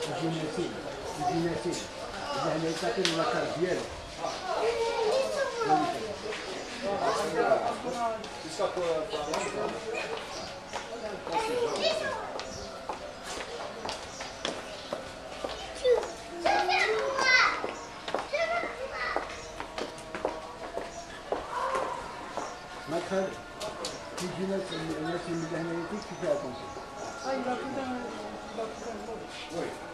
يجي ناسين يجي ناسين إذا هنا يعطي اللاكار ديالو ما تخلي تيجي ناس من هنا كيف يعطونك؟ أيوة كده.